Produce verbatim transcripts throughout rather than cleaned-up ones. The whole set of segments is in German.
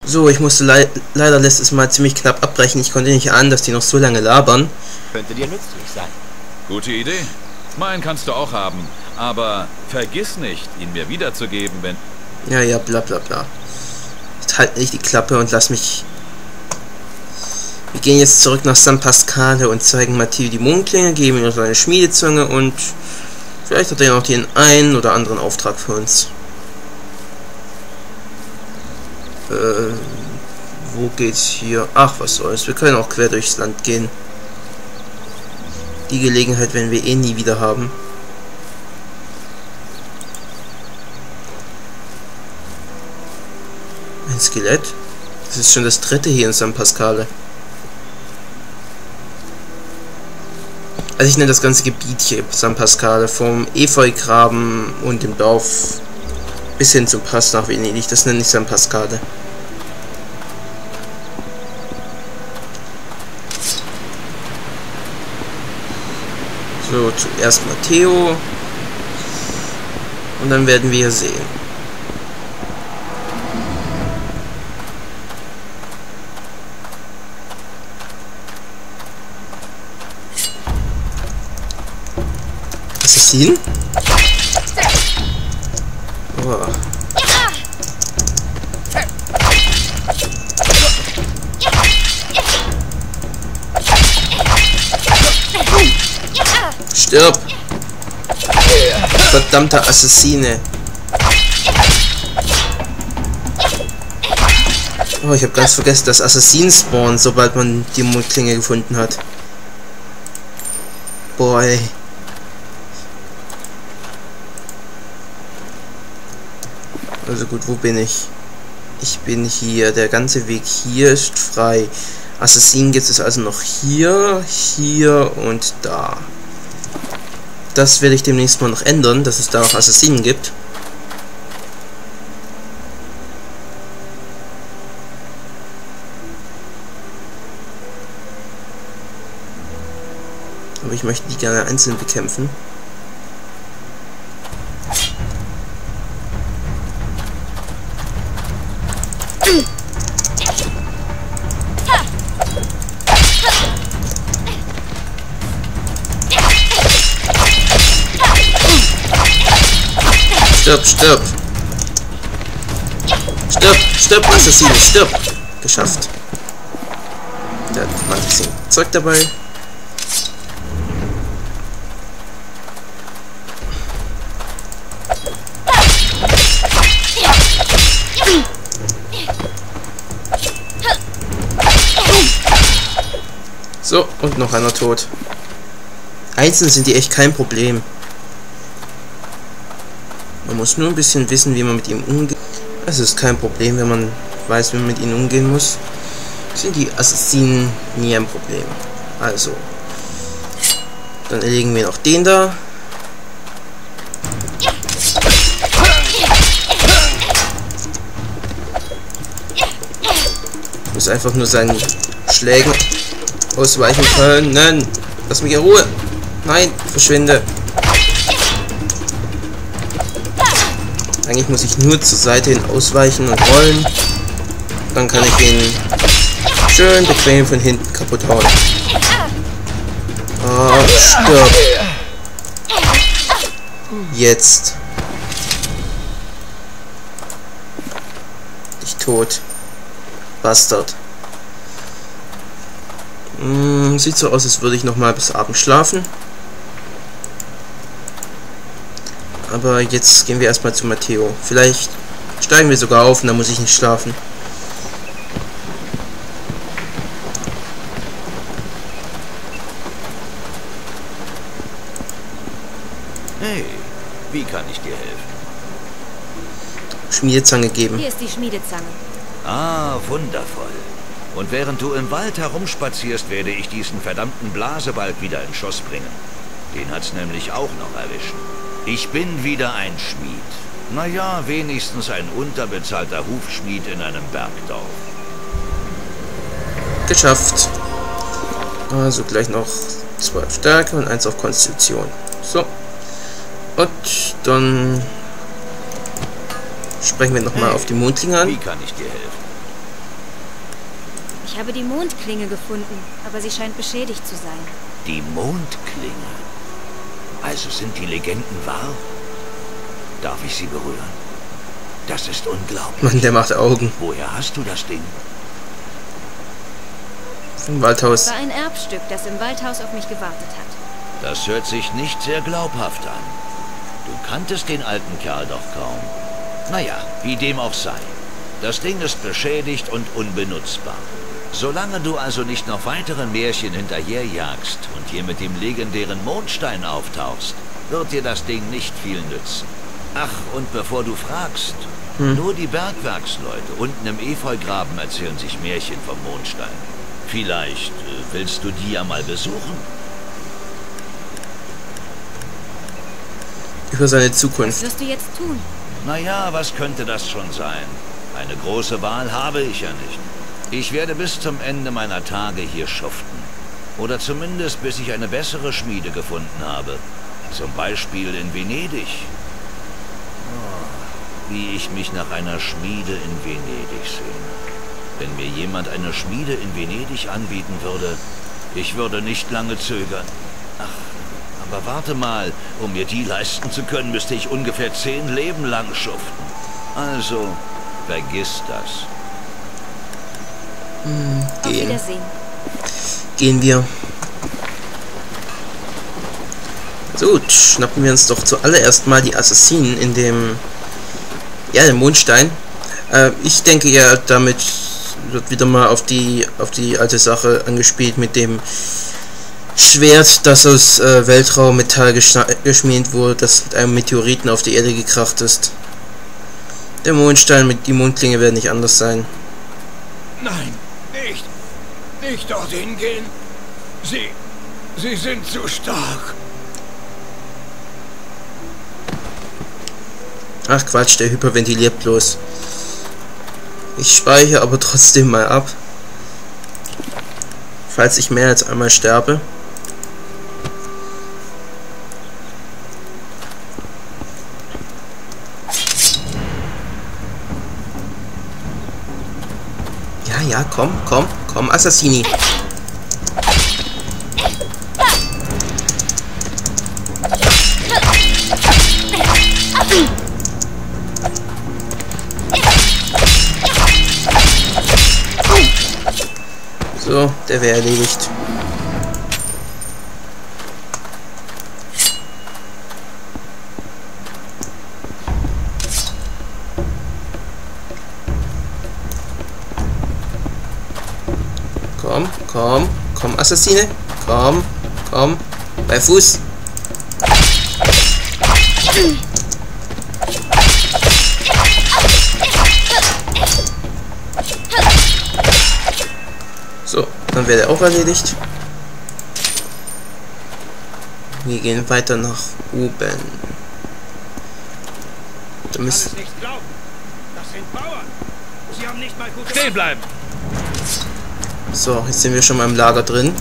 So, ich musste le leider letztes Mal ziemlich knapp abbrechen. Ich konnte nicht ahnen, dass die noch so lange labern. Könnte dir nützlich sein. Gute Idee. Meinen kannst du auch haben. Aber vergiss nicht, ihn mir wiederzugeben, wenn... Ja, ja, bla bla bla. Jetzt halt nicht die Klappe und lass mich... Wir gehen jetzt zurück nach San Pasquale und zeigen Matteo die Mondklinge, geben ihm noch seine Schmiedezunge und... Vielleicht hat er ja noch den einen oder anderen Auftrag für uns. Äh, wo geht's hier? Ach, was soll's. Wir können auch quer durchs Land gehen. Die Gelegenheit werden wir eh nie wieder haben. Ein Skelett? Das ist schon das dritte hier in San Pasquale. Also ich nenne das ganze Gebiet hier San Pasquale, vom Efeugraben und dem Dorf bis hin zum Pass nach Venedig. Das nenne ich San Pasquale. So, zuerst Matteo. Und dann werden wir sehen. Assassin? Oh. Stirb! Verdammter Assassine! Oh, ich habe ganz vergessen, dass Assassinen spawnen, sobald man die Mondklinge gefunden hat. Boy. Also gut, wo bin ich? Ich bin hier. Der ganze Weg hier ist frei. Assassinen gibt es also noch hier, hier und da. Das werde ich demnächst mal noch ändern, dass es da auch Assassinen gibt. Aber ich möchte die gerne einzeln bekämpfen. Stirb, stirb! Stirb, stirb, Assassine, stirb! Geschafft. Der hat mal ein bisschen Zeug dabei. So, und noch einer tot. Einzeln sind die echt kein Problem. Man muss nur ein bisschen wissen, wie man mit ihm umgeht. Es ist kein Problem, wenn man weiß, wie man mit ihnen umgehen muss. Sind die Assassinen nie ein Problem. Also, dann erlegen wir noch den da. Ich muss einfach nur seinen Schlägen ausweichen können. Nein, lass mich in Ruhe. Nein, verschwinde. Eigentlich muss ich nur zur Seite hin ausweichen und rollen. Dann kann ich ihn schön bequem von hinten kaputt hauen. Oh, stirb. Jetzt. Ich tot. Bastard. Hm, sieht so aus, als würde ich noch mal bis abends schlafen. Aber jetzt gehen wir erstmal zu Matteo. Vielleicht steigen wir sogar auf und dann muss ich nicht schlafen. Hey, wie kann ich dir helfen? Schmiedezange geben. Hier ist die Schmiedezange. Ah, wundervoll. Und während du im Wald herumspazierst, werde ich diesen verdammten Blasebalg wieder ins Schoss bringen. Den hat's nämlich auch noch erwischt. Ich bin wieder ein Schmied. Naja, wenigstens ein unterbezahlter Hufschmied in einem Bergdorf. Geschafft. Also gleich noch zwei auf Stärke und eins auf Konstitution. So. Und dann sprechen wir nochmal Hey, auf die Mondklinge an. Wie kann ich dir helfen? Ich habe die Mondklinge gefunden, aber sie scheint beschädigt zu sein. Die Mondklinge? Also sind die Legenden wahr? Darf ich sie berühren? Das ist unglaublich. Mann, der macht Augen. Woher hast du das Ding? Vom Waldhaus. War ein Erbstück, das im Waldhaus auf mich gewartet hat. Das hört sich nicht sehr glaubhaft an. Du kanntest den alten Kerl doch kaum. Naja, wie dem auch sei. Das Ding ist beschädigt und unbenutzbar. Solange du also nicht noch weiteren Märchen hinterherjagst und hier mit dem legendären Mondstein auftauchst, wird dir das Ding nicht viel nützen. Ach, und bevor du fragst, hm. nur die Bergwerksleute unten im Efeugraben erzählen sich Märchen vom Mondstein. Vielleicht äh, willst du die ja mal besuchen? Über seine Zukunft. Was wirst du jetzt tun? Naja, was könnte das schon sein? Eine große Wahl habe ich ja nicht. Ich werde bis zum Ende meiner Tage hier schuften. Oder zumindest bis ich eine bessere Schmiede gefunden habe. Zum Beispiel in Venedig. Oh, wie ich mich nach einer Schmiede in Venedig sehne. Wenn mir jemand eine Schmiede in Venedig anbieten würde, ich würde nicht lange zögern. Ach, aber warte mal, um mir die leisten zu können, müsste ich ungefähr zehn Leben lang schuften. Also, vergiss das. Hm, Auf gehen. Wiedersehen. Gehen wir. So, schnappen wir uns doch zuallererst mal die Assassinen in dem... Ja, dem Mondstein. Äh, ich denke ja, damit wird wieder mal auf die auf die alte Sache angespielt mit dem Schwert, das aus äh, Weltraummetall geschmiedet wurde, das mit einem Meteoriten auf die Erde gekracht ist. Der Mondstein mit die Mondklinge werden nicht anders sein. Nein, nicht. Nicht dorthin gehen. Sie... Sie sind zu stark. Ach Quatsch, der hyperventiliert bloß. Ich speichere aber trotzdem mal ab. Falls ich mehr als einmal sterbe. Ja, ja, komm, komm, komm, Assassini. So, der wäre erledigt. Komm, komm, komm, Assassine. Komm, komm. Bei Fuß. So, dann wäre er auch erledigt. Wir gehen weiter nach oben. Da müssen... nicht glauben. Das sind Bauern. Sie haben nicht mal gut... Stehen bleiben! So, jetzt sind wir schon mal im Lager drin.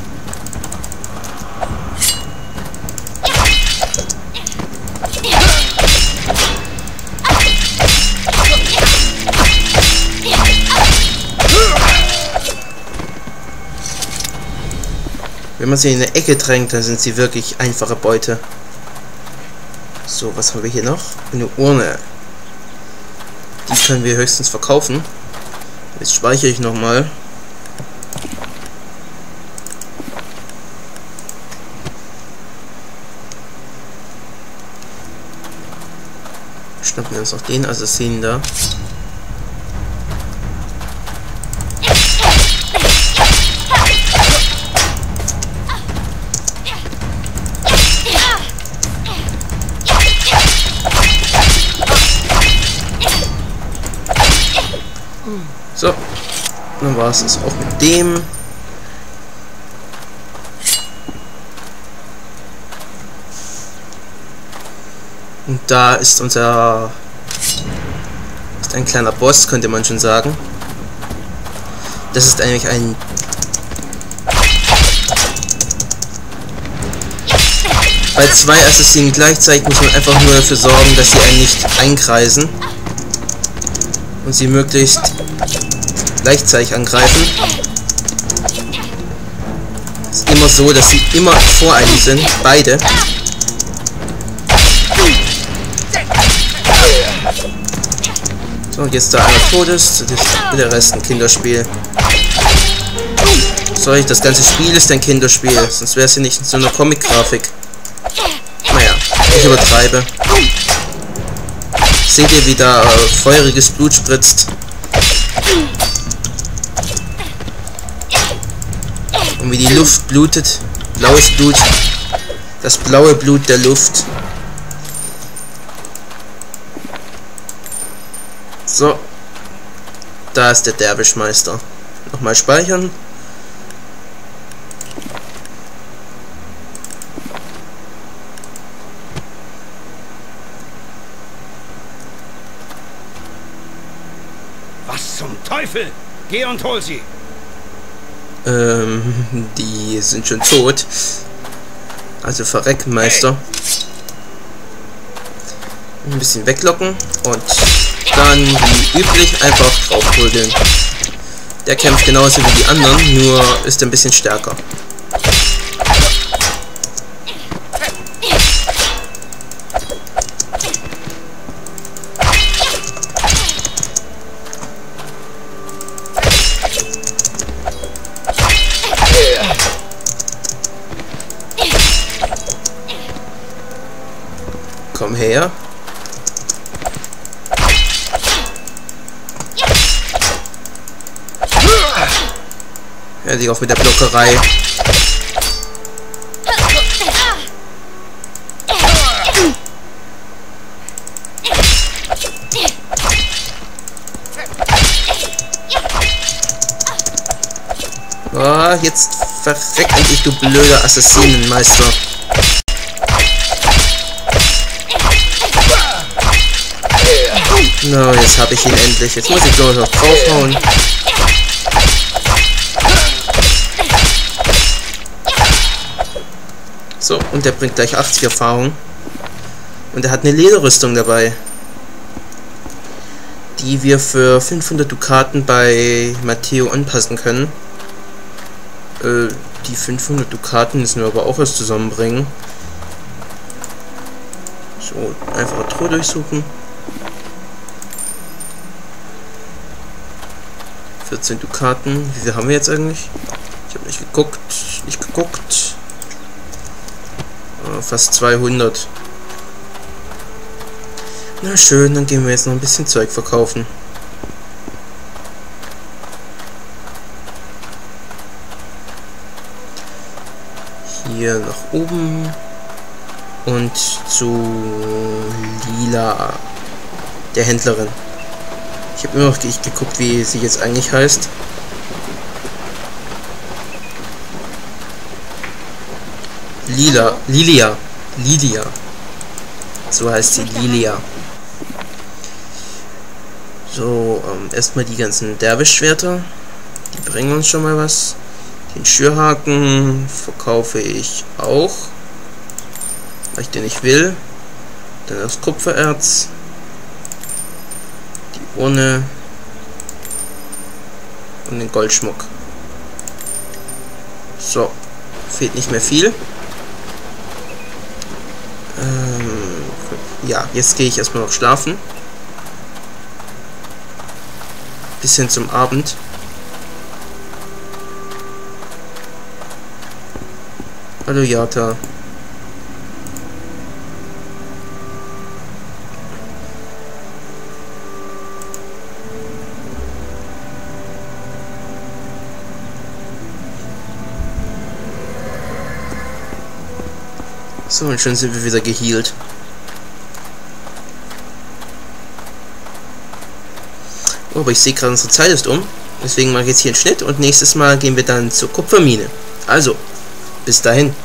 Wenn man sie in eine Ecke drängt, dann sind sie wirklich einfache Beute. So, was haben wir hier noch? Eine Urne. Die können wir höchstens verkaufen. Jetzt speichere ich nochmal. Schnappen wir uns noch den Assassinen da. So, dann war es auch mit dem. Und da ist unser... ist ein kleiner Boss, könnte man schon sagen. Das ist eigentlich ein... Bei zwei Assassinen gleichzeitig muss man einfach nur dafür sorgen, dass sie einen nicht einkreisen. Und sie möglichst gleichzeitig angreifen. immer so, dass sie immer vor einem sind. Beide. So, und jetzt da einer tot ist. Der Rest ein Kinderspiel. Sorry, das ganze Spiel ist ein Kinderspiel. Sonst wäre es ja nicht in so einer Comic-Grafik. Naja, ich übertreibe. Seht ihr, wie da äh, feuriges Blut spritzt? Und wie die Luft blutet. Blaues Blut. Das blaue Blut der Luft. So. Da ist der Derwischmeister. Nochmal speichern. Was zum Teufel? Geh und hol sie. Ähm, die sind schon tot. Also verreck, Meister. Ein bisschen weglocken und dann wie üblich einfach draufprügeln. Der kämpft genauso wie die anderen, nur ist ein bisschen stärker. Komm her. Ja, die auf mit der Blockerei. Oh, jetzt verreck endlich, du blöder Assassinenmeister. No, jetzt habe ich ihn endlich. Jetzt muss ich bloß noch draufhauen. So, und der bringt gleich achtzig Erfahrung. Und er hat eine Lederrüstung dabei, die wir für fünfhundert Dukaten bei Matteo anpassen können. Äh, die fünfhundert Dukaten müssen wir aber auch erst zusammenbringen. So, einfach Truhe durchsuchen. vierzehn Dukaten. Wie viel haben wir jetzt eigentlich? Ich habe nicht geguckt. Nicht geguckt. Oh, fast zweihundert. Na schön, dann gehen wir jetzt noch ein bisschen Zeug verkaufen. Hier nach oben. Und zu Lila, der Händlerin. Ich habe immer noch nicht geguckt, wie sie jetzt eigentlich heißt. Lila, Lilia, Lilia. So heißt sie, Lilia. So, ähm, erstmal die ganzen Derwischschwerter. Die bringen uns schon mal was. Den Schürhaken verkaufe ich auch, weil ich den nicht will. Dann das Kupfererz. Die Urne. Und den Goldschmuck. So, fehlt nicht mehr viel. Ähm, ja, jetzt gehe ich erstmal noch schlafen. Bis hin zum Abend. Hallo Jata. So, und schon sind wir wieder gehealt. Oh, aber ich sehe gerade, unsere Zeit ist um. Deswegen mache ich jetzt hier einen Schnitt und nächstes Mal gehen wir dann zur Kupfermine. Also, bis dahin.